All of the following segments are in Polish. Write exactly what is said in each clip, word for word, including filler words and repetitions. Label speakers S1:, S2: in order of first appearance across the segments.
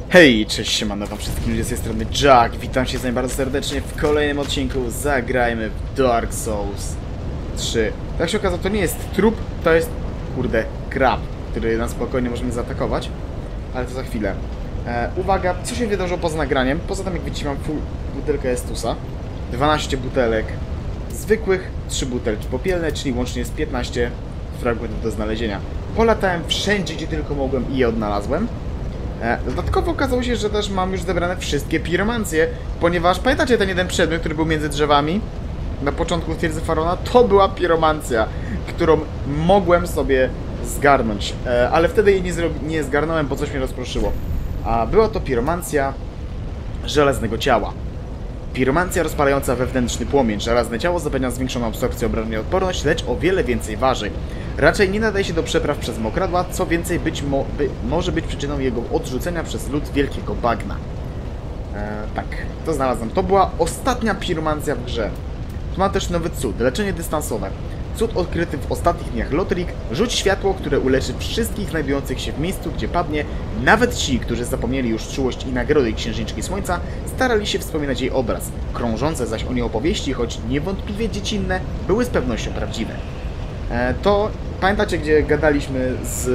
S1: Hej, cześć, siemano wam wszystkim ludzie z tej strony Jack. Witam się z wami bardzo serdecznie w kolejnym odcinku. Zagrajmy w Dark Souls trzy. Tak się okazało, to nie jest trup, to jest, kurde, krab, który na spokojnie może mnie zaatakować. Ale to za chwilę. E, uwaga, co się wydarzyło poza nagraniem? Poza tym, jak widzicie, mam full butelkę Estusa, dwanaście butelek zwykłych, trzy butelki popielne, czyli łącznie jest piętnaście fragmentów do znalezienia. Polatałem wszędzie, gdzie tylko mogłem i je odnalazłem. Dodatkowo okazało się, że też mam już zebrane wszystkie piromancje, ponieważ pamiętacie ten jeden przedmiot, który był między drzewami? Na początku twierdzy Farona? To była piromancja, którą mogłem sobie zgarnąć, ale wtedy jej nie, nie zgarnąłem, bo coś mnie rozproszyło. A była to piromancja żelaznego ciała. Piromancja rozpalająca wewnętrzny płomień. Żelazne ciało zapewnia zwiększoną absorpcję obrażeń i odporność, lecz o wiele więcej waży. Raczej nie nadaje się do przepraw przez mokradła, co więcej być mo by, może być przyczyną jego odrzucenia przez lud wielkiego bagna. Eee, tak, to znalazłem. To była ostatnia piromancja w grze. Tu ma też nowy cud, leczenie dystansowe. Cud odkryty w ostatnich dniach Lothric. Rzuć światło, które uleczy wszystkich znajdujących się w miejscu, gdzie padnie. Nawet ci, którzy zapomnieli już czułość i nagrody Księżniczki Słońca, starali się wspominać jej obraz. Krążące zaś o niej opowieści, choć niewątpliwie dziecinne, były z pewnością prawdziwe. E, to pamiętacie, gdzie gadaliśmy z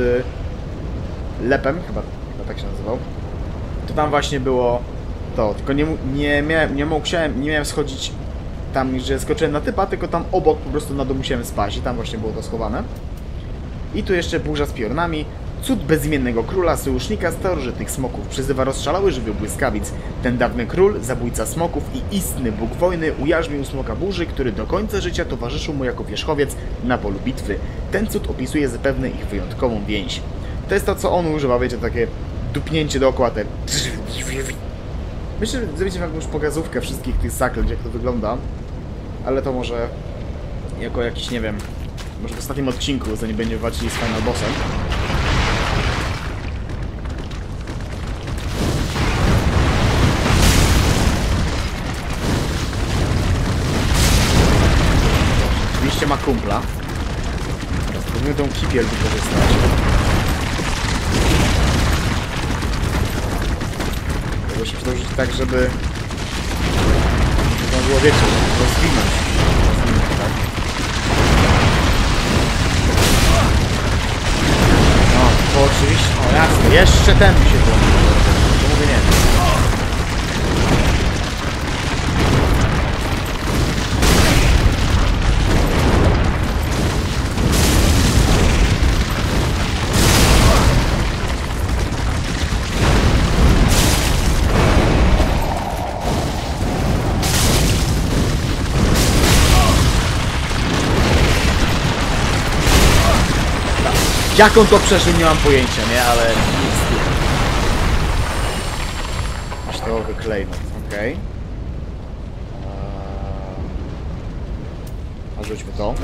S1: Lepem, chyba, chyba tak się nazywał, to tam właśnie było to, tylko nie, nie miałem, nie musiałem, nie miałem schodzić tam, że skoczyłem na typa, tylko tam obok po prostu na dół musiałem spaść i tam właśnie było to schowane. I tu jeszcze burza z piorunami. Cud bezimiennego króla, sojusznika starożytnych smoków. Przyzywa rozszalały żywioł błyskawic. Ten dawny król, zabójca smoków i istny bóg wojny ujarzmił smoka burzy, który do końca życia towarzyszył mu jako wierzchowiec na polu bitwy. Ten cud opisuje zapewne ich wyjątkową więź. To jest to, co on używa, wiecie, takie dupnięcie dookoła, te... Myślę, że zrobicie wam jakąś pokazówkę wszystkich tych zaklęć, jak to wygląda. Ale to może jako jakiś, nie wiem, może w ostatnim odcinku, zanim będziemy walczyli z final bossem. Oczywiście ma kumpla. Teraz powinien tą kipiel wykorzystać. Tego się przedłużyć tak, żeby to było, wiecie, rozwinąć. Rozwinąć, tak? No, to oczywiście... O, jasne, jeszcze ten mi się włączył. To mówię nie. Jak on to przeżył, nie mam pojęcia, nie? Ale nic z tym. Ształowy klejnot, okej. Okay. A rzućmy to.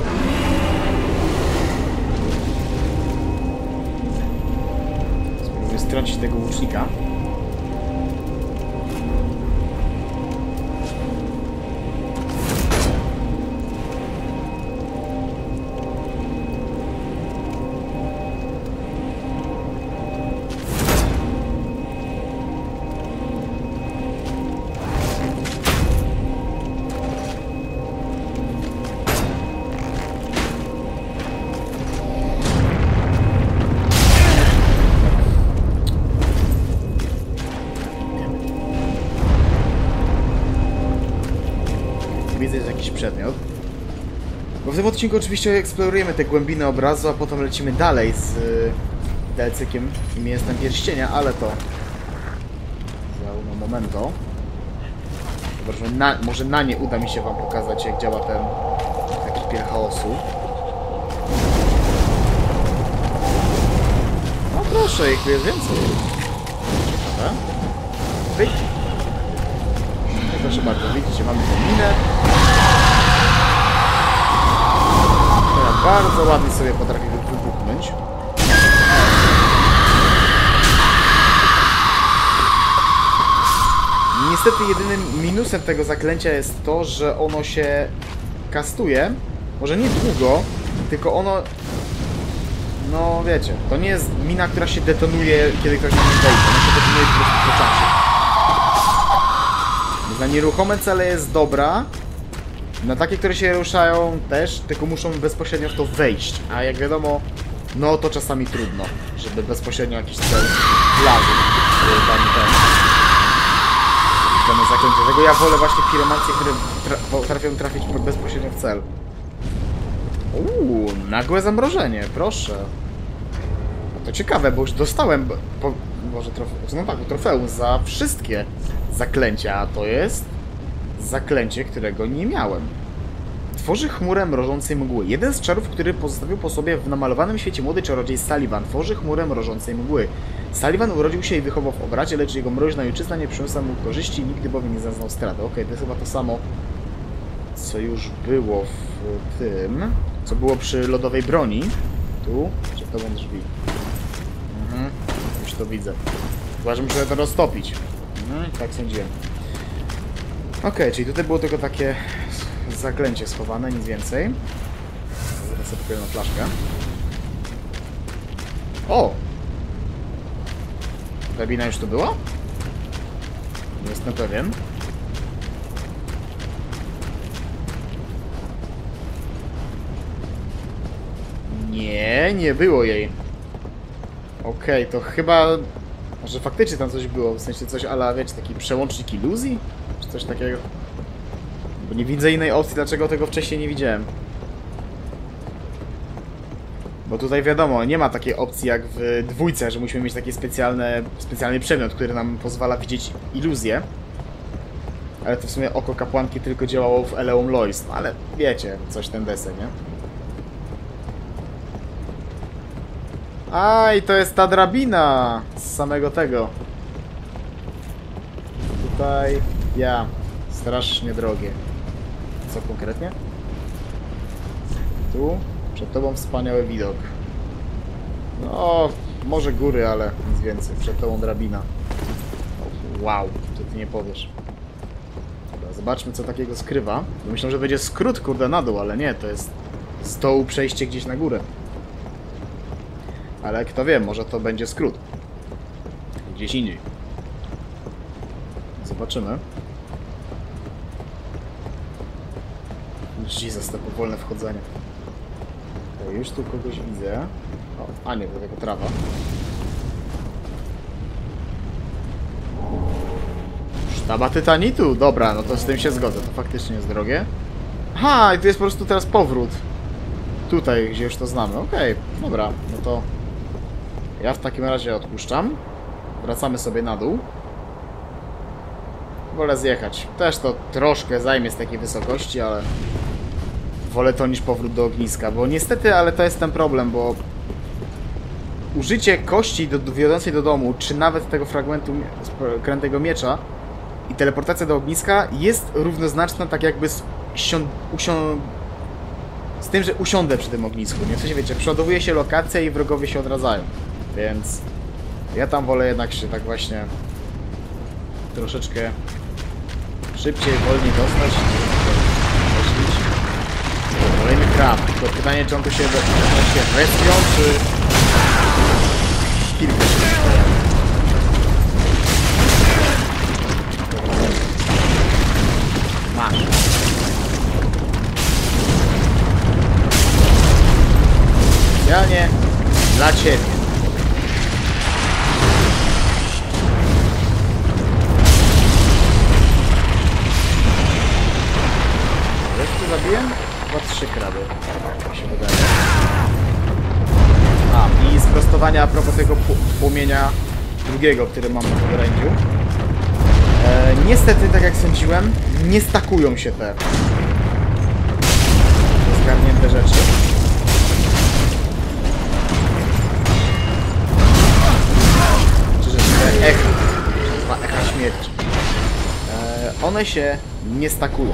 S1: Spróbujmy strącić tego łucznika. Widzę, że jakiś przedmiot. Bo w tym odcinku oczywiście eksplorujemy te głębiny obrazu, a potem lecimy dalej z y, delcykiem i mięsem pierścienia, ale to za uno momento. Dobra, że na, może na nie uda mi się wam pokazać, jak działa ten taki pier chaosu. No proszę, ich jest więcej. Ciekawe. Wyjdź. Proszę bardzo, widzicie, mamy tę minę. Która bardzo ładnie sobie potrafi wybuchnąć. Niestety jedynym minusem tego zaklęcia jest to, że ono się kastuje. Może nie długo, tylko ono No wiecie, to nie jest mina, która się detonuje, kiedy ktoś na nią wejdzie. Ona się detonuje po prostu po czasie. Na nieruchome cele jest dobra. Na takie, które się ruszają też, tylko muszą bezpośrednio w to wejść. A jak wiadomo, no to czasami trudno, żeby bezpośrednio jakiś cel wlazł. Tam ten. Dane zaklęcie. Dlatego ja wolę właśnie piromancje, które tra potrafią trafić bezpośrednio w cel. Uuu, nagłe zamrożenie, proszę. No to ciekawe, bo już dostałem, po, może trofe, no tak, trofeum za wszystkie zaklęcia, a to jest zaklęcie, którego nie miałem. Tworzy chmurę mrożącej mgły. Jeden z czarów, który pozostawił po sobie w namalowanym świecie młody czarodziej Sullivan, tworzy chmurę mrożącej mgły. Sullivan urodził się i wychował w obrazie, lecz jego mroźna ojczyzna nie przyniosła mu korzyści, nigdy bowiem nie zaznał straty. Okej, okay, to jest chyba to samo, co już było w tym, co było przy lodowej broni. Tu, przed tobą drzwi. Mhm, już to widzę. Uważam, że to roztopić. Mhm, tak sądziłem. Okej, okay, czyli tutaj było tylko takie zaklęcie schowane, nic więcej. Zaraz sobie pokażę na flaszkę. O! Drabina już tu była? Nie jestem pewien. Nie, nie było jej. Okej, okay, to chyba... Może faktycznie tam coś było, w sensie coś ala, wiecie, taki przełącznik iluzji? Czy coś takiego? Bo nie widzę innej opcji, dlaczego tego wcześniej nie widziałem. Bo tutaj wiadomo, nie ma takiej opcji jak w dwójce, że musimy mieć taki specjalny, specjalny przedmiot, który nam pozwala widzieć iluzję. Ale to w sumie oko kapłanki tylko działało w Eleum Lois. No ale wiecie, coś ten deseń, nie? Aj, to jest ta drabina z samego tego. Tutaj ja. Strasznie drogie. Co konkretnie? Tu przed tobą wspaniały widok. No, może góry, ale nic więcej. Przed tobą drabina. Wow, to ty nie powiesz. Dobra, zobaczmy, co takiego skrywa. Myślę, że będzie skrót, kurde, na dół, ale nie, to jest z dołu przejście gdzieś na górę. Ale kto wie, może to będzie skrót. Gdzieś indziej. Zobaczymy. Jezus, to powolne wchodzenie. O, już tu kogoś widzę. O, a nie, to tylko trawa. Sztaba tytanitu. Dobra, no to z tym się zgodzę. To faktycznie jest drogie. Aha, i tu jest po prostu teraz powrót. Tutaj, gdzie już to znamy. Okej, okay, dobra, no to ja w takim razie odpuszczam. Wracamy sobie na dół. Wolę zjechać. Też to troszkę zajmie z takiej wysokości, ale wolę to niż powrót do ogniska, bo niestety, ale to jest ten problem, bo użycie kości do, wiodącej do domu, czy nawet tego fragmentu krętego miecza i teleportacja do ogniska jest równoznaczna tak jakby z, z tym, że usiądę przy tym ognisku. Nie, w sensie wiecie, przeładowuje się lokacja i wrogowie się odradzają, więc ja tam wolę jednak się tak właśnie troszeczkę szybciej, wolniej dostać. Kolejny krab. To pytanie, czy on tu się, się respią, czy kilka się pojawi. Masz. Specjalnie dla ciebie. Zabiłem? Chyba trzy kraby. Tak się wydaje. A, i sprostowania a propos tego płomienia drugiego, który mam na podorędziu. E, niestety, tak jak sądziłem, nie stakują się te zgarnięte rzeczy. Czy rzeczy te echa. Dwa echa śmierci. E, one się nie stakują.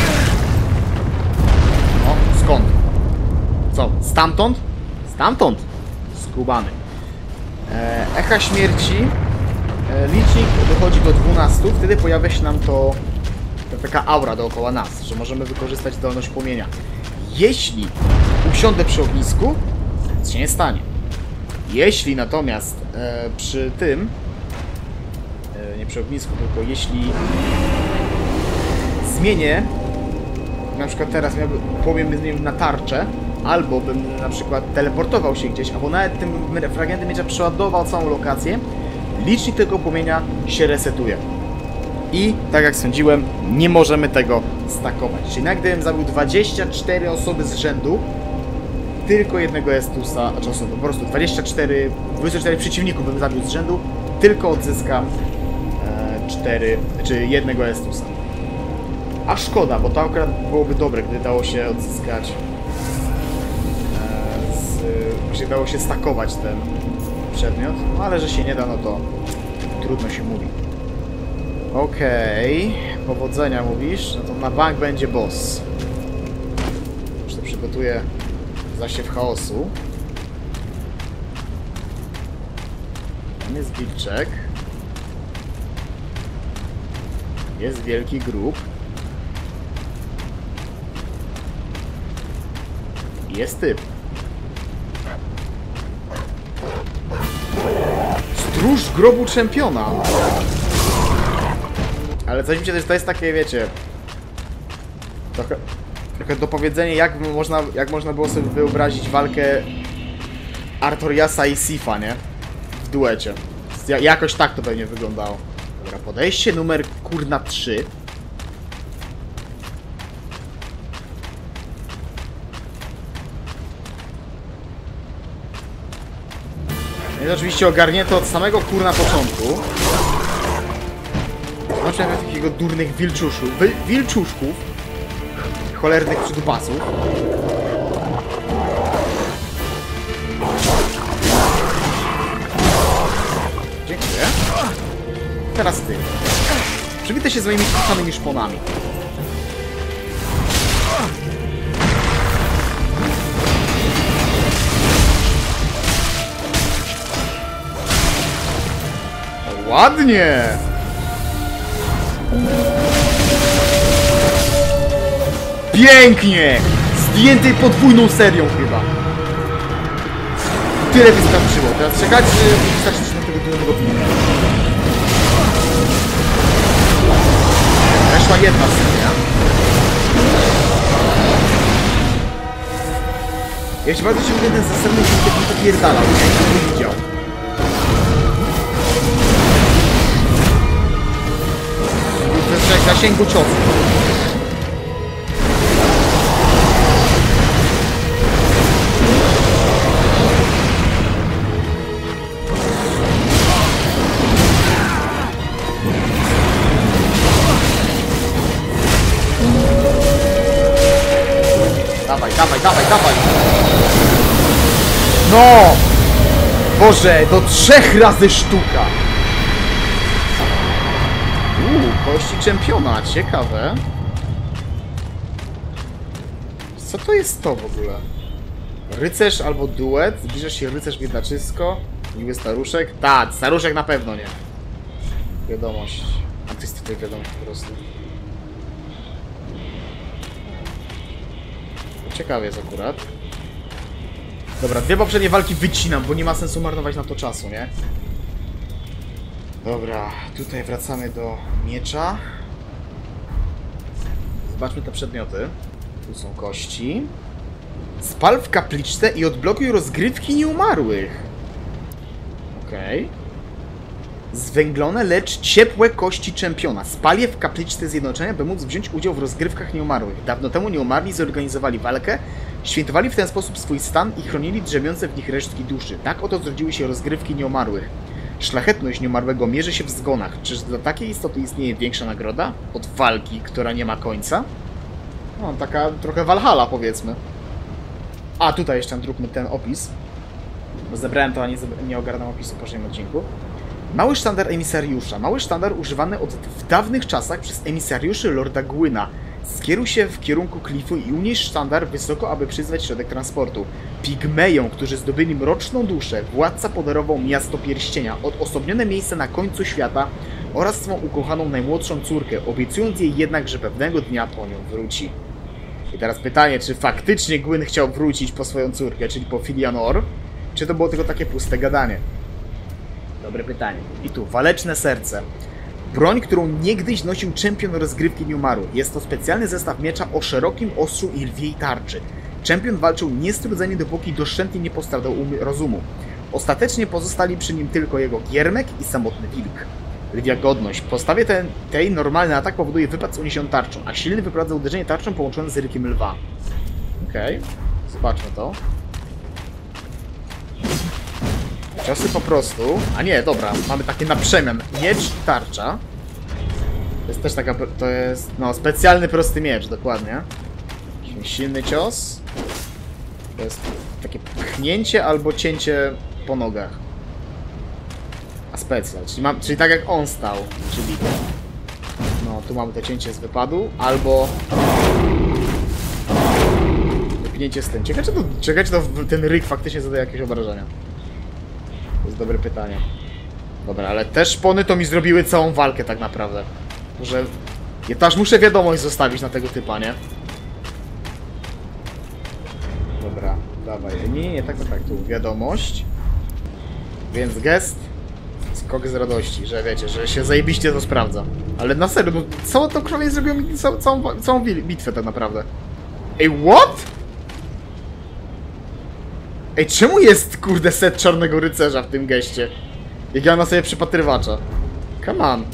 S1: Skąd? Co? Stamtąd? Stamtąd! Skubany. E, echa śmierci. E, licznik dochodzi do dwunastu. Wtedy pojawia się nam to, to taka aura dookoła nas, że możemy wykorzystać zdolność płomienia. Jeśli usiądę przy ognisku, nic się nie stanie. Jeśli natomiast e, przy tym, e, nie przy ognisku, tylko jeśli zmienię, na przykład teraz miałbym, powiem, bym zmienił na tarczę, albo bym na przykład teleportował się gdzieś, albo nawet tym fragmentem miecza przeładował całą lokację, licznik tego płomienia się resetuje. I, tak jak sądziłem, nie możemy tego stakować. Czyli nawet gdybym zabił dwadzieścia cztery osoby z rzędu, tylko jednego Estusa, znaczy osoby, po prostu dwadzieścia cztery, dwadzieścia cztery przeciwników bym zabił z rzędu, tylko odzyskam e, cztery, czy jednego Estusa. A szkoda, bo to akurat byłoby dobre, gdy dało się odzyskać, e, z, gdzie dało się stakować ten przedmiot, no ale że się nie da, no to trudno się mówi. Okej, okay. Powodzenia mówisz, no to na bank będzie boss. Już to przygotuję zasiew chaosu. Tam jest wilczek. Jest wielki grób. Jest typ. Stróż grobu czempiona. Ale coś mi się też, to jest takie, wiecie, trochę, trochę dopowiedzenie, jak można, jak można było sobie wyobrazić walkę Artoriasa i Sifa, nie? W duecie. Ja, jakoś tak to pewnie wyglądało. Dobra, podejście numer kurna trzy. Jest oczywiście ogarnięte od samego kurna początku. Znaczy nawet takiego durnych wilczuszów, wi wilczuszków, cholernych przydupasów. Dziękuję. Teraz ty. Przywitaj się z moimi samymi szponami. Ładnie! Pięknie! Zdjęty podwójną serią chyba. Tyle wystarczyło. Teraz czekać, czy wystarczy na tego dużego filmu. Weszła jedna seria. Ja się bardzo się mówię, ten zasadny film tak nie popierdalał, nie? Nie widział. W zasięgu ciosu. Dawaj, dawaj, dawaj, dawaj! No! Boże, do trzech razy sztuka! Uuu, kości czempiona, ciekawe. Co to jest to w ogóle? Rycerz albo duet? Zbliża się rycerz biedaczysko? Miły staruszek? Tak, staruszek na pewno nie. Wiadomość. A to jest tutaj wiadomość po prostu. Ciekawe jest akurat. Dobra, dwie poprzednie walki wycinam, bo nie ma sensu marnować na to czasu, nie? Dobra, tutaj wracamy do miecza. Zobaczmy te przedmioty. Tu są kości. Spal w kapliczce i odblokuj rozgrywki nieumarłych. Okej. Okay. Zwęglone, lecz ciepłe kości czempiona. Spal je w kapliczce zjednoczenia, by móc wziąć udział w rozgrywkach nieumarłych. Dawno temu nieumarli zorganizowali walkę, świętowali w ten sposób swój stan i chronili drzemiące w nich resztki duszy. Tak oto zrodziły się rozgrywki nieumarłych. Szlachetność nieumarłego mierzy się w zgonach. Czyż dla takiej istoty istnieje większa nagroda? Od walki, która nie ma końca? No, taka trochę Valhalla, powiedzmy. A, tutaj jeszcze zróbmy ten opis. Bo zebrałem to, a nie, nie ogarnąłem opisu w poprzednim odcinku. Mały sztandar emisariusza. Mały sztandar używany od w dawnych czasach przez emisariuszy Lorda Gwyna. Skieruj się w kierunku klifu i unieś sztandar wysoko, aby przyzwać środek transportu. Pigmejom, którzy zdobyli mroczną duszę, władca podarował miasto pierścienia, odosobnione miejsce na końcu świata oraz swą ukochaną najmłodszą córkę, obiecując jej jednak, że pewnego dnia po nią wróci. I teraz pytanie, czy faktycznie Gwyn chciał wrócić po swoją córkę, czyli po Filianor? Czy to było tylko takie puste gadanie? Dobre pytanie. I tu, waleczne serce. Broń, którą niegdyś nosił czempion rozgrywki nieumarłych. Jest to specjalny zestaw miecza o szerokim ostrzu i lwiej tarczy. Czempion walczył niestrudzenie, dopóki doszczętnie nie postradał um rozumu. Ostatecznie pozostali przy nim tylko jego giermek i samotny wilk. Lwia godność. W postawie ten, tej normalny atak powoduje wypad z uniesioną tarczą, a silny wyprowadza uderzenie tarczą połączone z rykiem lwa. Okej, okay. Zobaczmy to. Ciosy po prostu... A nie, dobra, mamy takie na przemian. Miecz i tarcza. To jest też taka... To jest... No, specjalny prosty miecz, dokładnie. Silny cios. To jest takie pchnięcie albo cięcie po nogach. A specjal, czyli, mam, czyli tak jak on stał, czyli... No, tu mamy to cięcie z wypadu, albo... Wypnięcie z tym. Ciekawe, czy, to, ciekawe, czy to, ten ryk faktycznie zadaje jakieś obrażenia. To jest dobre pytanie. Dobra, ale te szpony to mi zrobiły całą walkę tak naprawdę. Że... Ja też muszę wiadomość zostawić na tego typa, nie? Dobra, dawaj. Nie, nie, tak, tak, tak. Tu wiadomość. Więc gest. Skok z radości, że wiecie, że się zajebiście to sprawdza. Ale na serio, no całe to krwawienie zrobiło mi całą, całą, całą bitwę tak naprawdę. Ej, what? Ej, czemu jest, kurde, set Czarnego Rycerza w tym geście? Jak ja na sobie przypatrywacza. Come on.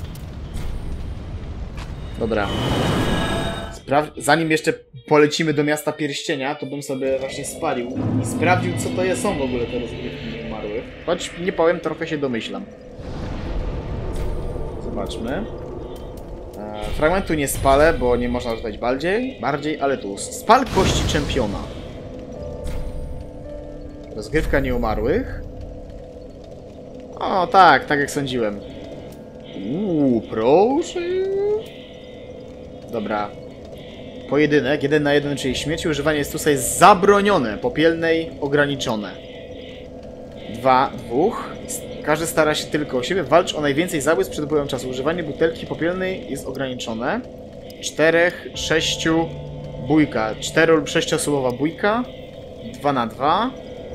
S1: Dobra. Spraw Zanim jeszcze polecimy do Miasta Pierścienia, to bym sobie właśnie spalił i sprawdził, co to jest, są w ogóle te rozgrywki nieumarłych. Choć nie powiem, trochę się domyślam. Zobaczmy. E, fragmentu nie spalę, bo nie można rzucać bardziej, bardziej, ale tu. Spal kości czempiona. Rozgrywka nieumarłych. O, tak, tak jak sądziłem. Uuu, proszę. Dobra. Pojedynek, jeden na jeden, czyli śmierć. Używanie jest tutaj zabronione. Popielnej ograniczone. Dwa, dwóch. Każdy stara się tylko o siebie. Walcz o najwięcej zabójstw przed upływem czasu. Używanie butelki popielnej jest ograniczone. Czterech, sześciu, bójka. Cztero lub sześcioosobowa bójka. Dwa na dwa.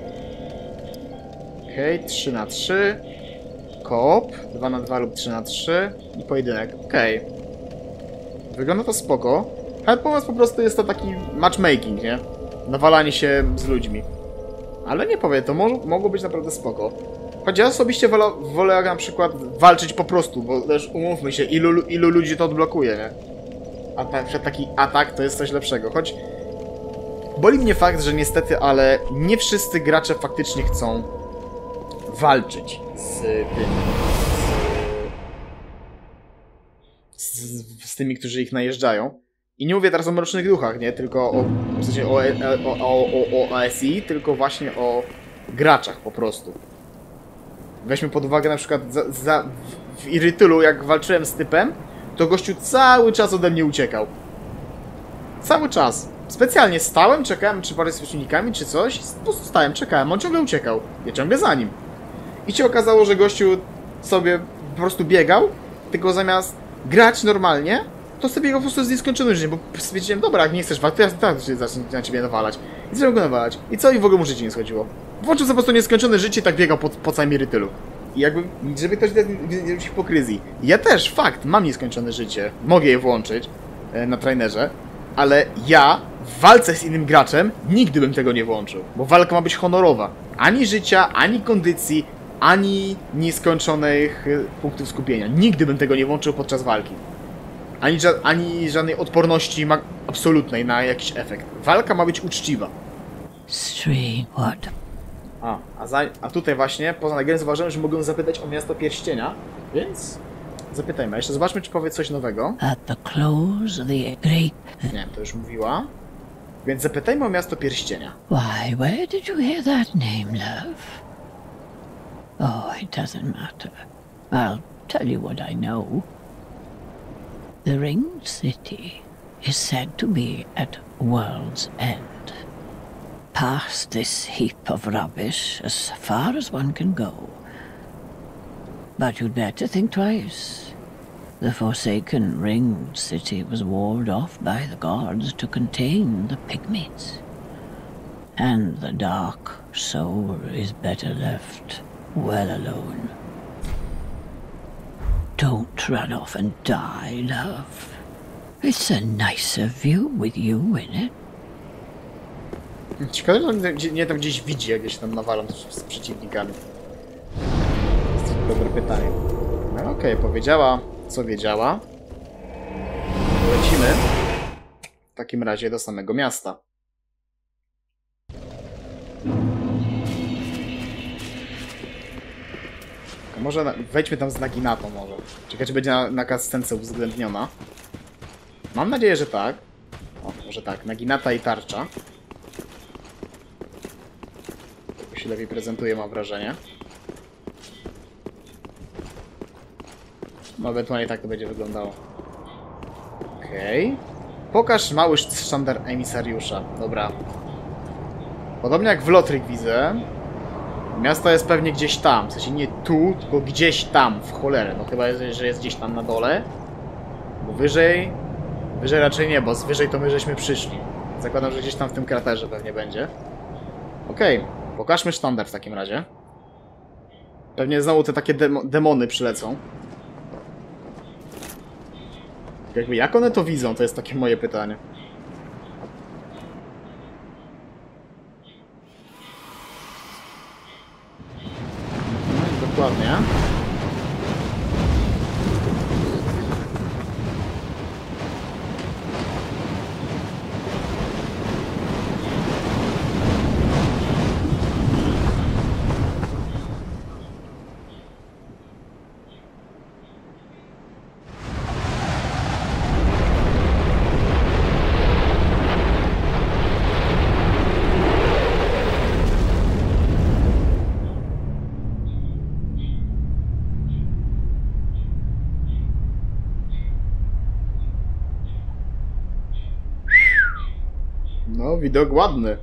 S1: Okej, okay. Trzy na trzy. Koop. Dwa na dwa lub trzy na trzy. I pojedynek. Okej. Okay. Wygląda to spoko. Ale pomysł po prostu jest to taki matchmaking, nie? Nawalanie się z ludźmi. Ale nie powiem, to mo mogło być naprawdę spoko. Choć ja osobiście wolę, wolę na przykład walczyć po prostu, bo też umówmy się, ilu, ilu ludzi to odblokuje, nie? A ta, taki atak to jest coś lepszego. Choć boli mnie fakt, że niestety, ale nie wszyscy gracze faktycznie chcą walczyć z tym. Z, z, z tymi, którzy ich najeżdżają. I nie mówię teraz o Mrocznych Duchach, nie? Tylko o, w sensie o, o, o, o, o A S I, tylko właśnie o graczach po prostu. Weźmy pod uwagę na przykład za, za, w Irytylu, jak walczyłem z typem, to gościu cały czas ode mnie uciekał. Cały czas. Specjalnie stałem, czekałem, czy parę z przeciwnikami, czy coś. Po prostu stałem, czekałem, on ciągle uciekał. Ja ciągle za nim. I się okazało, że gościu sobie po prostu biegał, tylko zamiast grać normalnie, to sobie go po prostu z nieskończonym życiem, bo stwierdziłem, dobra, jak nie chcesz walczyć, to ja tak zacznę na ciebie nawalać. I zacząłem go nawalać. I co? I w ogóle mu życie nie schodziło. Włączył sobie po prostu nieskończone życie i tak biegał po, po całym Irytylu. I jakby, żeby ktoś nie robić hipokryzji. Ja też, fakt, mam nieskończone życie. Mogę je włączyć e, na trainerze, ale ja w walce z innym graczem nigdy bym tego nie włączył. Bo walka ma być honorowa. Ani życia, ani kondycji, ani nieskończonych punktów skupienia. Nigdy bym tego nie włączył podczas walki. Ani, ża ani żadnej odporności ma absolutnej na jakiś efekt. Walka ma być uczciwa. A, a, za, a tutaj właśnie, poza nagrem zauważyłem, że mogę zapytać o Miasto Pierścienia, więc zapytajmy. Jeszcze zobaczmy, czy powie coś nowego.
S2: At the close of the great...
S1: Nie, to już mówiła. Więc zapytajmy o Miasto Pierścienia.
S2: Why, where did you hear that name, love? Oh, it doesn't matter. I'll tell you what I know. The Ringed City is said to be at World's End. Past this heap of rubbish as far as one can go. But you'd better think twice. The forsaken Ringed City was walled off by the gods to contain the pygmies. And the dark soul is better left well alone. Don't run off and die, love. It's a nicer view with you in it.
S1: Ciekawe, że nie, nie tam gdzieś widzi, jak ja się tam nawalam z, z przeciwnikami. To jest dobre pytanie. No okej, okay, powiedziała, co wiedziała. Lecimy w takim razie do samego miasta. Może na, wejdźmy tam z Naginatą może. Ciekawe, czy będzie na, na cutscence uwzględniona. Mam nadzieję, że tak. O, może tak. Naginata i tarcza. To się lepiej prezentuje, mam wrażenie. No ewentualnie tak to będzie wyglądało. Okej. Okay. Pokaż mały sztandar emisariusza. Dobra. Podobnie jak w Lothric widzę. Miasto jest pewnie gdzieś tam. W sensie nie tu, tylko gdzieś tam. W cholerę. No chyba, że jest gdzieś tam na dole. Bo wyżej... Wyżej raczej nie, bo z wyżej to my żeśmy przyszli. Zakładam, że gdzieś tam w tym kraterze pewnie będzie. Okej. Okay. Pokażmy sztandar w takim razie. Pewnie znowu te takie demo demony przylecą. Jakby jak one to widzą, to jest takie moje pytanie. No, dokładnie. No, widok ładny.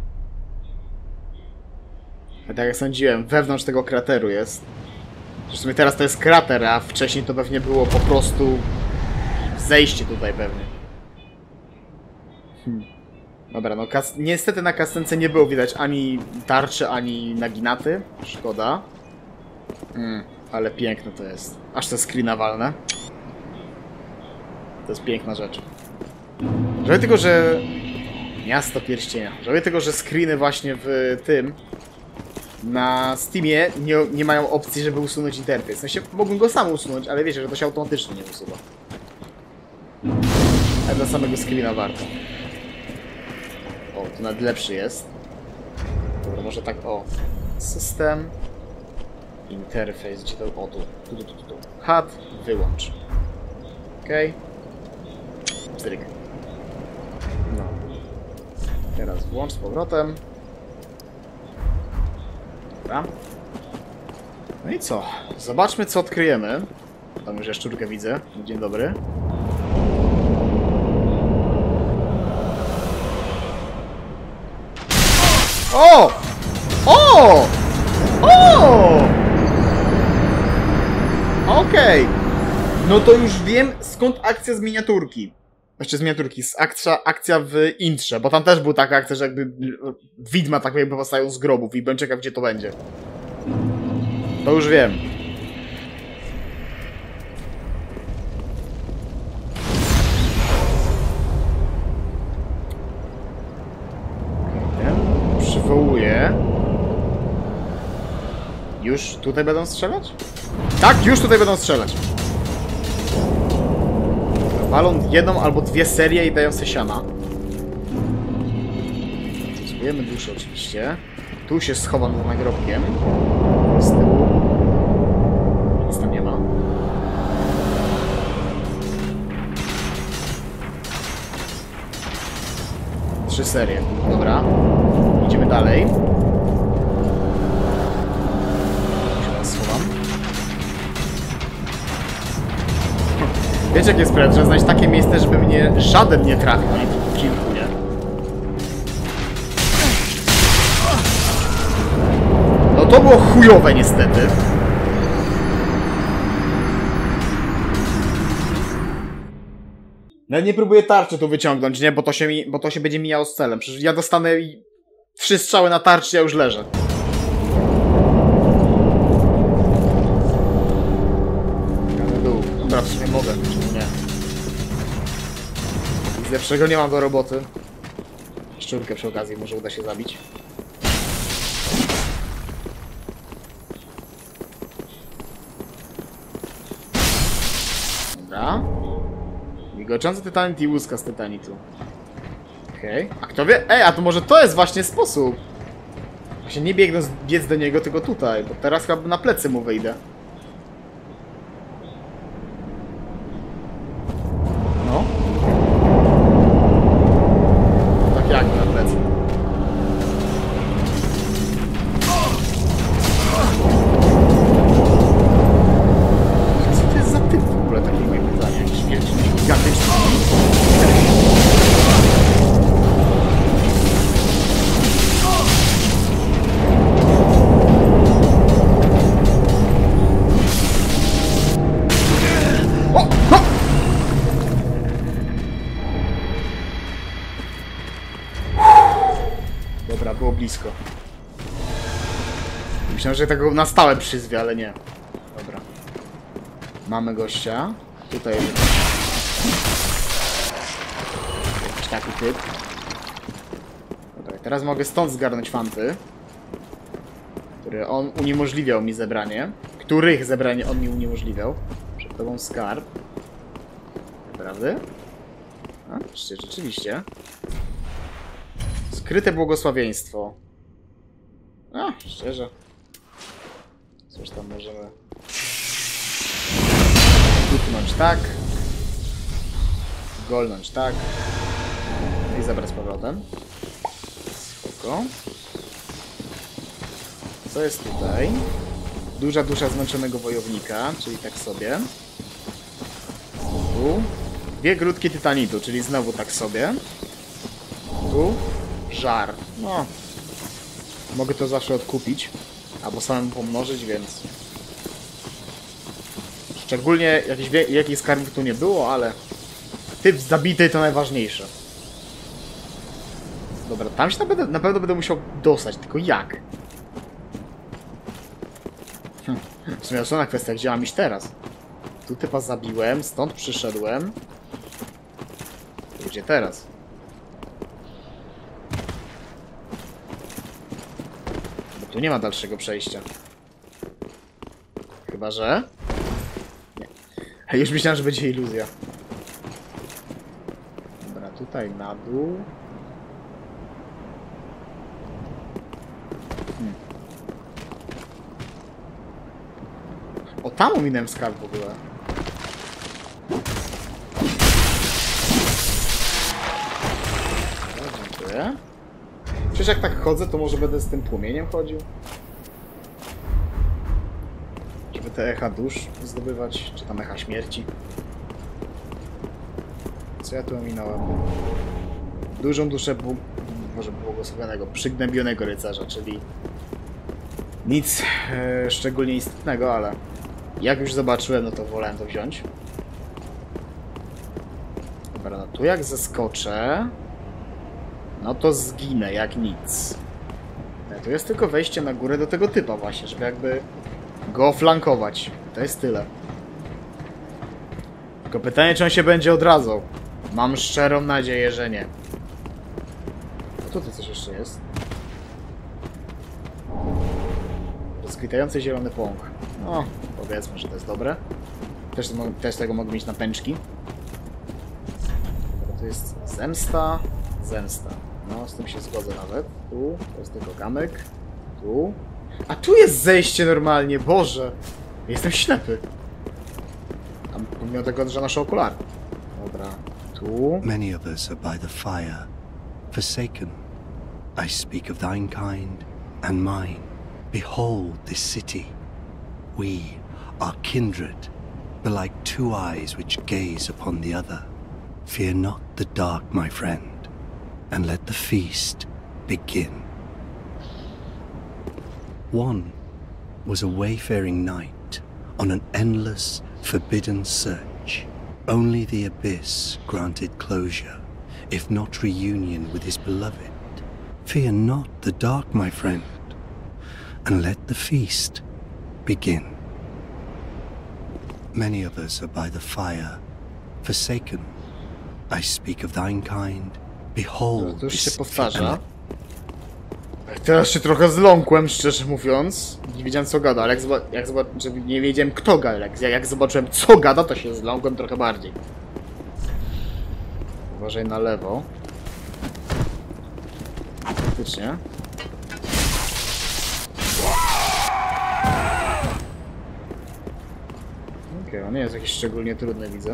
S1: A tak jak sądziłem, wewnątrz tego krateru jest. Zresztą teraz to jest krater, a wcześniej to pewnie było po prostu zejście tutaj pewnie. Hmm. Dobra, no niestety na kastence nie było widać ani tarczy, ani naginaty. Szkoda. Hmm, ale piękne to jest. Aż te screena walne. To jest piękna rzecz. Żałuję tylko, że... Miasto Pierścienia. Żałuję tego, że screeny właśnie w tym na Steamie nie, nie mają opcji, żeby usunąć interfejs. W sensie mogłem go sam usunąć, ale wiecie, że to się automatycznie nie usuwa. Ale dla samego screena warto. O, tu nawet lepszy jest. Dobra, może tak, o. System. Interfejs, gdzie to... O, tu. Tu, tu, tu, tu. H U D, wyłącz. Okej. Okay. Pstryk. No. Teraz włącz z powrotem. Dobra. No i co? Zobaczmy, co odkryjemy. Tam już jaszczurkę widzę. Dzień dobry. O! O! O! Okej. Okay. No to już wiem, skąd akcja z miniaturki. Jeszcze z miniaturki, z akcja, akcja w intrze, bo tam też była taka akcja, że jakby widma tak jakby powstają z grobów i będę czekał, gdzie to będzie. To już wiem. Przywołuję. Już tutaj będą strzelać? Tak, już tutaj będą strzelać. Walą jedną albo dwie serie i dają se siana. Zyskujemy duszę oczywiście. Tu się schowam za nagrobkiem. Z tyłu. Nic tam nie ma. Trzy serie. Dobra. Idziemy dalej. Tu się teraz schowam. Wiecie, jak jest sprawa? Trzeba znaleźć takie miejsce, żeby mnie żaden nie trafił, a nie tylko kilku, nie? No to było chujowe niestety. Nawet nie próbuję tarczy tu wyciągnąć, nie? Bo to się, mi, bo to się będzie mijało z celem. Przecież ja dostanę i Trzy strzały na tarczy, ja już leżę. Na dół. Dobra, w sumie mogę, czemu nie. Nic lepszego nie mam do roboty. Szczurkę przy okazji może uda się zabić. Dobra. Migoczący tytanit i łuska z tytanitu. Okej. Okay. A kto wie? Ej, a to może to jest właśnie sposób. Właśnie nie biegnąc biec do niego, tylko tutaj, bo teraz chyba na plecy mu wyjdę. No. Tak jak na plecy. Co to jest za typ w ogóle, takie moje pytanie? Jakiś wielki, gigantyczny. Dobra, było blisko. Myślałem, że tego na stałe przyzwie, ale nie. Dobra. Mamy gościa. Tutaj jest jakiś taki typ. Dobra, teraz mogę stąd zgarnąć fanty. Który on uniemożliwiał mi zebranie. Których zebranie on mi uniemożliwiał. Przed tobą skarb. Naprawdę? A, rzeczywiście. Skryte błogosławieństwo. A, szczerze. Coś tam możemy dotknąć tak. Golnąć tak. I zabrać z powrotem. Spoko. Co jest tutaj? Duża dusza zmęczonego wojownika, czyli tak sobie. Tu. Dwie grudki tytanitu, czyli znowu tak sobie. Tu. Żar. No. Mogę to zawsze odkupić. Albo samemu pomnożyć, więc... Szczególnie jakichś jakich skarbów tu nie było, ale... Typ zabity to najważniejsze. Dobra, tam się na pewno, na pewno będę musiał dostać, tylko jak? Hm. W sumie ostatnia kwestia, gdzie mam iść teraz? Tu typa zabiłem, stąd przyszedłem. Gdzie teraz? Tu nie ma dalszego przejścia. Chyba, że... Nie. Już myślałem, że będzie iluzja. Dobra, tutaj na dół. Hmm. O, tam ominąłem skarb w ogóle. No, dziękuję. Przecież jak tak chodzę, to może będę z tym płomieniem chodził? Żeby te echa dusz zdobywać, czy tam echa śmierci? Co ja tu ominąłem? Dużą duszę bł może błogosławionego, przygnębionego rycerza, czyli nic e, szczególnie istotnego, ale jak już zobaczyłem, no to wolałem to wziąć. Dobra, no tu jak zeskoczę, no to zginę jak nic. Tu jest tylko wejście na górę do tego typa właśnie, żeby jakby go flankować. To jest tyle. Tylko pytanie, czy on się będzie odradzał. Mam szczerą nadzieję, że nie. A tu to coś jeszcze jest. Rozkwitający zielony pąk. No, powiedzmy, że to jest dobre. Też, też tego mogę mieć na pęczki. Dobra, to jest zemsta. Zemsta. No, z tym się zgodzę nawet. Tu, to jest tylko kamyk. Tu. A tu jest zejście normalnie, Boże! Jestem ślepy. A pomimo tego, że nasze okulary. Dobra, tu.
S3: Many of us are by the fire, forsaken. I speak of thine kind and mine. Behold this city. We are kindred, but like two eyes which gaze upon the other. Fear not the dark, my friend, and let the feast begin. One was a wayfaring knight on an endless, forbidden search. Only the abyss granted closure, if not reunion with his beloved. Fear not the dark, my friend, and let the feast begin. Many of us are by the fire, forsaken. I speak of thine kind. Behold,
S1: To już się
S3: this
S1: powtarza. Teraz się trochę zląkłem, szczerze mówiąc. Nie wiedziałem co gada, ale jak, zoba jak zoba że nie wiedziałem kto gada. Jak, jak zobaczyłem co gada, to się zląkłem trochę bardziej. Uważaj na lewo. Faktycznie. Okej, okay, on nie jest jakiś szczególnie trudny, widzę.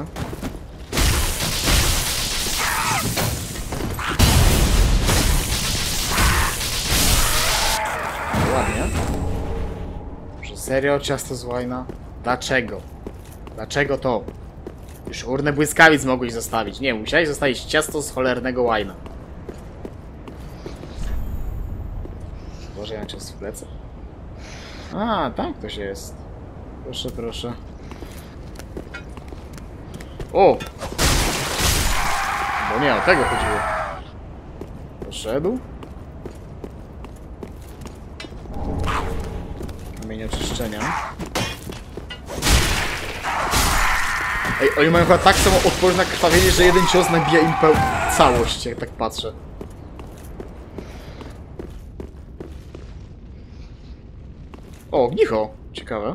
S1: Ładnie. Że serio ciasto z łajna? Dlaczego? Dlaczego to? Już urnę błyskawic mogłeś zostawić. Nie, musiałeś zostawić ciasto z cholernego łajna. Boże, ja mam czas w plecy. A, tak to się jest. Proszę, proszę. O! Bo nie, o tego chodziło. Poszedł. Kamień oczyszczenia. Ej, oni mają chyba tak samo odporność na krwawienie, że jeden cios nabija im peł... całość, jak tak patrzę. O, ognicho! Ciekawe.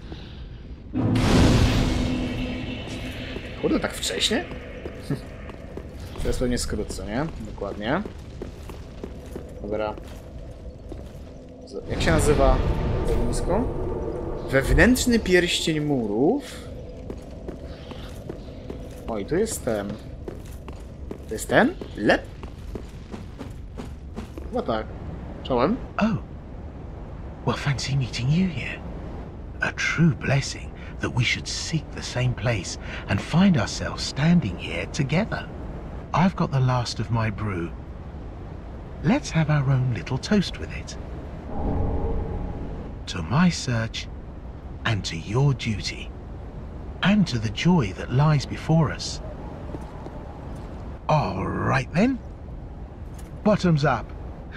S1: Kurde, tak wcześnie? To jest pewnie skrót, co nie? Dokładnie. Dobra. Jak się nazywa ognisko? Wewnętrzny pierścień murów. O, i tu jest ten. To jest ten? Lep? Chyba tak. Czołem?
S4: Oh. Well, fancy meeting you here. A true blessing that we should seek the same place and find ourselves standing here together. I've got the last of my brew. Let's have our own little toast with it. To my search, and to your duty, and to the joy that lies before us. All right then. Bottoms up.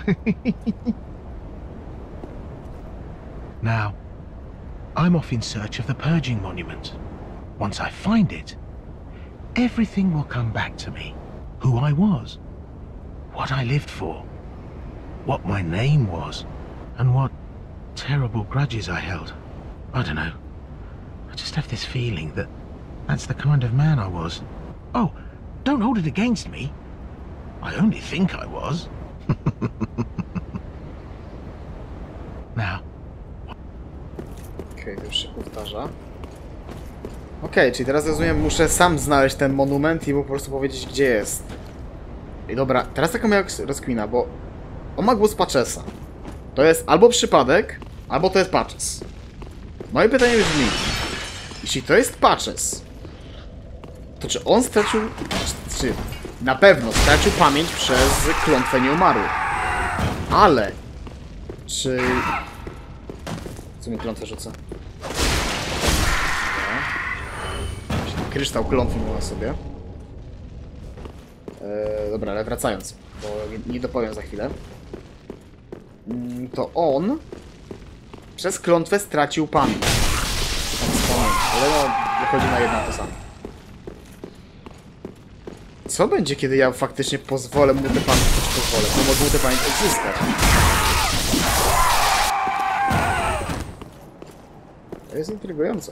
S4: Now, I'm off in search of the Purging Monument. Once I find it, everything will come back to me. Who I was, what I lived for, what my name was, and what terrible grudges I held. I don't know. I just have this feeling that that's the kind of man I was. Oh, don't hold it against me. I only think I was. Now.
S1: Okej, okay, to już się powtarza. Okej, okay, czyli teraz rozumiem, muszę sam znaleźć ten monument i mu po prostu powiedzieć, gdzie jest. I dobra, teraz taka miała rozkmina, bo on ma głos Patchesa. To jest albo przypadek, albo to jest Patches. Moje pytanie brzmi, jeśli to jest Patches, to czy on stracił, czy na pewno stracił pamięć przez klątwę nieumarłych. Ale czy... Co mi klątwę rzuca? Kryształ klątwy ma na sobie. Eee, dobra, ale wracając, bo nie, nie dopowiem za chwilę. Mm, to on przez klątwę stracił pamięć. Ale no, wychodzi na jedno to samo. Co będzie, kiedy ja faktycznie pozwolę mu tę pamięć, czy pozwolę, pomogę mu tę pamięć odzyskać? To jest intrygujące.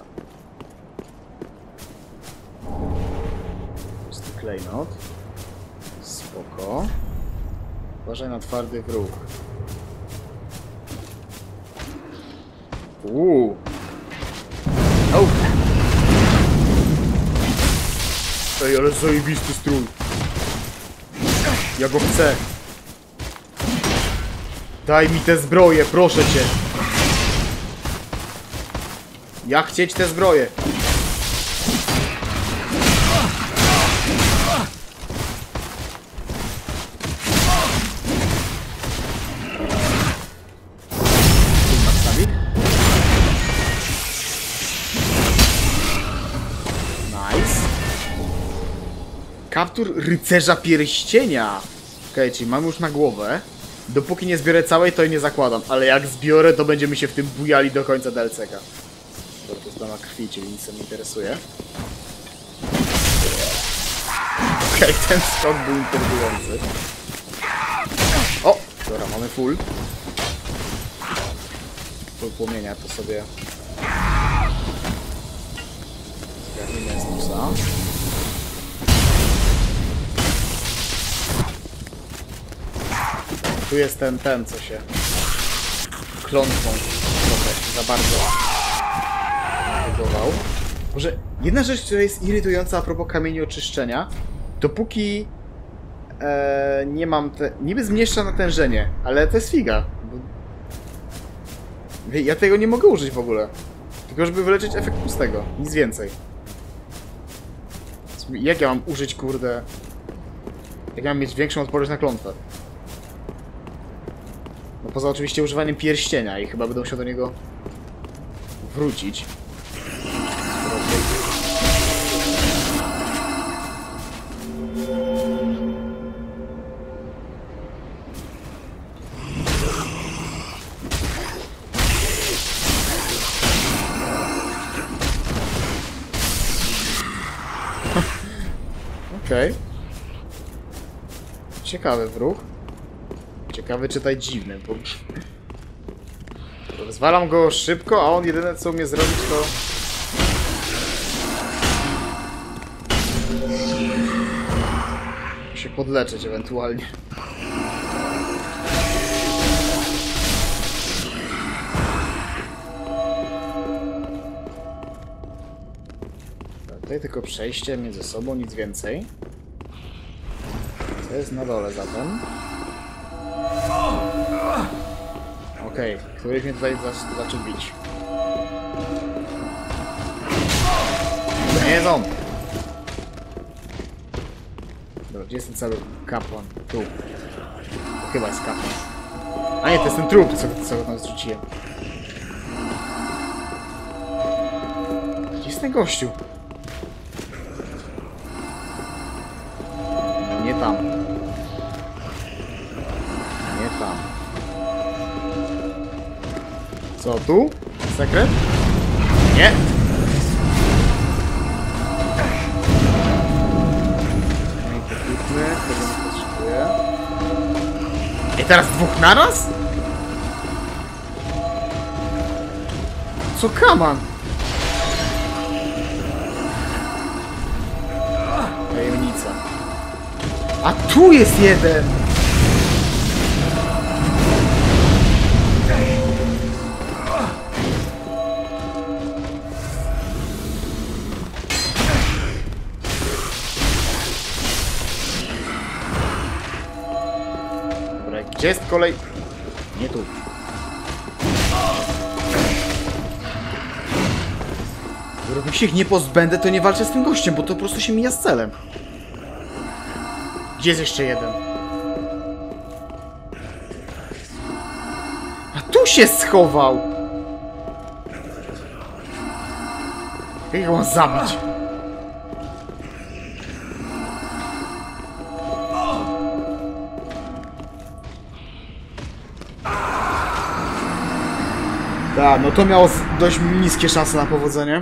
S1: Pusty klejnot. Spoko. Uważaj na twardy wróg. Uuu. Oh. Ej, ale zajebisty strój. Ja go chcę. Daj mi tę zbroję, proszę cię. Ja chcieć te zbroje. Nice. Kaptur rycerza pierścienia. Okej, okay, czyli mamy już na głowę. Dopóki nie zbiorę całej, to jej nie zakładam. Ale jak zbiorę, to będziemy się w tym bujali do końca D L C ka. Dobra, to jest dama krwi, czyli nic mnie interesuje. Okej, okay, ten skok był intrygujący. O! Dobra, mamy full. Full płomienia, to sobie... zgarnijmy z nosa. Tu jest ten, ten, co się klątwą trochę za bardzo reagował. Może jedna rzecz, która jest irytująca a propos kamieni oczyszczenia, dopóki e, nie mam te... niby zmniejsza natężenie, ale to jest figa. Bo ja tego nie mogę użyć w ogóle. Tylko żeby wyleczyć efekt pustego. Nic więcej. Jak ja mam użyć, kurde... Jak ja mam mieć większą odporność na klątwę? No poza oczywiście używaniem pierścienia i chyba będę musiał do niego wrócić. Okej. Okay. Ciekawy wróg. Ciekawy, czytaj dziwny, bo... Rozwalam go szybko, a on jedyne co umie zrobić to... się podleczyć ewentualnie. Tutaj tylko przejście między sobą, nic więcej. Co jest na dole zatem? Okej, okay. Któryś mnie tutaj za zaczął bić. To nie jest on! Dobra, gdzie jest ten cały kapłan? Tu. To chyba jest kapłan. A nie, to jest ten trup, co, co tam zrzuciłem. Gdzie jest ten gościu? No, nie tam. Nie tam. Co tu? Sekret? Nie! No i pochwytny, tego nie potrzebuję. I teraz dwóch naraz? Co kaman? Tajemnica. A tu jest jeden! Gdzie jest kolej? Nie tu. Jak się ich nie pozbędę, to nie walczę z tym gościem, bo to po prostu się mija z celem. Gdzie jest jeszcze jeden? A tu się schował! Jak go mam zabić? Tak, no to miało dość niskie szanse na powodzenie.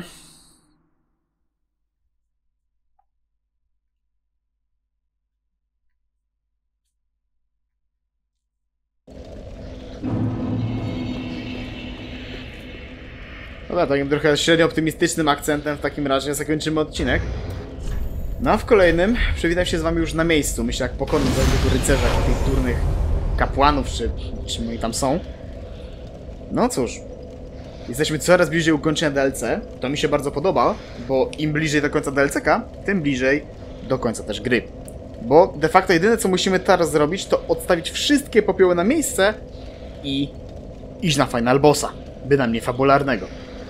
S1: Dobra, takim trochę średnio optymistycznym akcentem w takim razie zakończymy odcinek. No a w kolejnym przywitam się z wami już na miejscu. Myślę, jak pokonam tego rycerza, tych durnych kapłanów, czy czym oni tam są. No cóż. Jesteśmy coraz bliżej ukończenia D L C. To mi się bardzo podoba, bo im bliżej do końca D L C ka, tym bliżej do końca też gry. Bo de facto jedyne co musimy teraz zrobić, to odstawić wszystkie popioły na miejsce i iść na final bossa, bynajmniej fabularnego.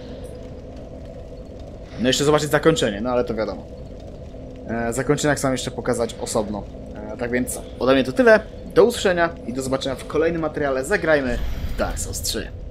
S1: No jeszcze zobaczyć zakończenie, no ale to wiadomo. E, zakończenia chcę jeszcze pokazać osobno. E, tak więc ode mnie to tyle. Do usłyszenia i do zobaczenia w kolejnym materiale. Zagrajmy w Dark Souls trzy.